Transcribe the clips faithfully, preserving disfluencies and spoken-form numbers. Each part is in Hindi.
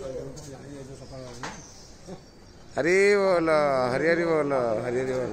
हरी बोल हरी हरी बोल हरी हरी बोल।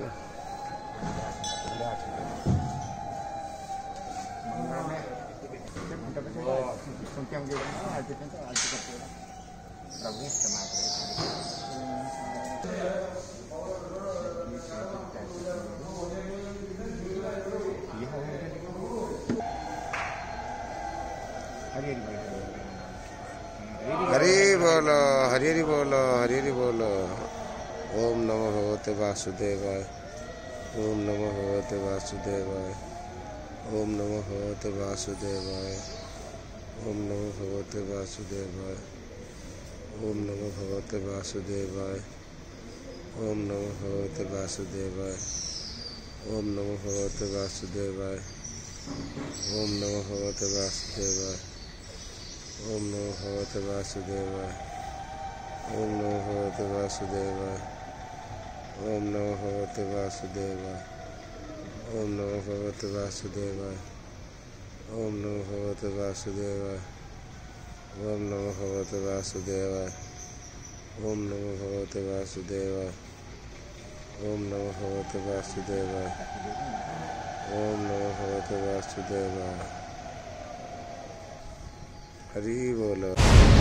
हरी बोल हरी हरी बोल हरी हरी बोल। ओम नमो भगवते वासुदेवाय। ओम नमो भगवते वासुदेवाय। ओम नमो भगवते वासुदेवाय। ओम नमो भगवते वासुदेवाय। ओम नमो भगवते वासुदेवाय। ओम नमो भगवते वासुदेवाय। ओम नमो भगवते वासुदेवाय। ओम नमो भगवते वासुदेवाय। ओम नमो भगवते वासुदेवाय। ओम नमो भगवते वासुदेवाय। ओम नमो भगवते वासुदेवाय। ओम नमो भगवते वासुदेवाय। ओम नमो भगवते वासुदेवाय। ओम नमो भगवते वासुदेवाय। ओम नमो भगवते वासुदेवाय। ओम नमो भगवते वासुदेवाय। ओम नमो भगवते वासुदेवाय। हरि बोल।